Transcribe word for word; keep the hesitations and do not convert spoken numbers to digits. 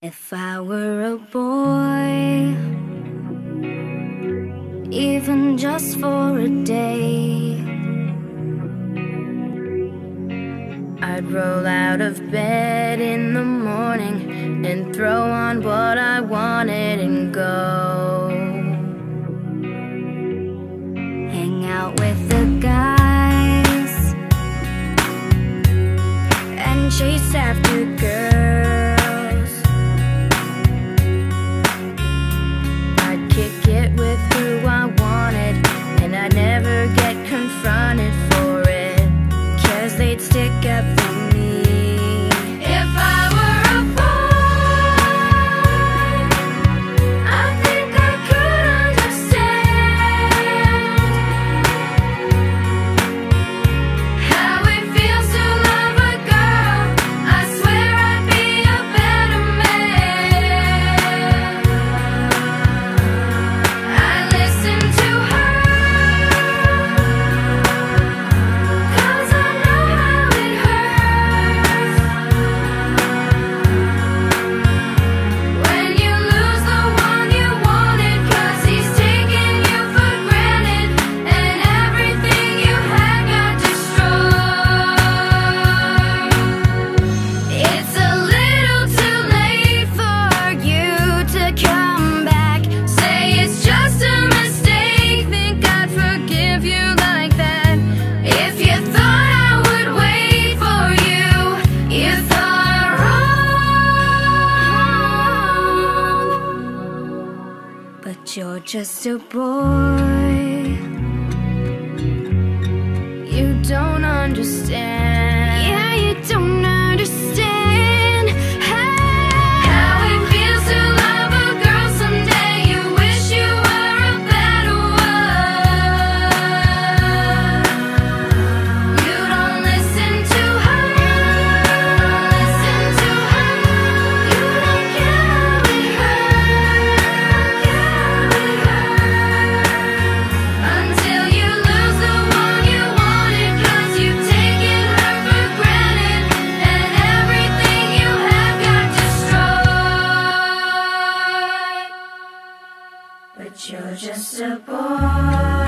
If I were a boy, even just for a day, I'd roll out of bed in the morning and throw on what I wanted and go hang out with the guys and chase after girls. I'd kick it with who I wanted, and I'd never get confronted for it, 'cause they'd stick up for me. If I were a boy, I think I could understand how it feels to love a girl. I swear I'd be a better man. I listen to her, 'cause I know how it hurts when you lose the one you wanted, 'cause he's taking you for granted and everything you had got destroyed. It's a little too late for you to come back. Say it's just a mistake, think I'd forgive you like that. If you thought I would wait for you, you thought wrong. But you're just a boy, you don't understand. Yeah, you don't understand how it feels to love a girl. Someday you wish you were a better one. You don't listen to her, listen to her. You don't care how it hurts, until you lose the one you wanted, 'cause you've taken her for granted and everything you have got destroyed. But you're just a boy.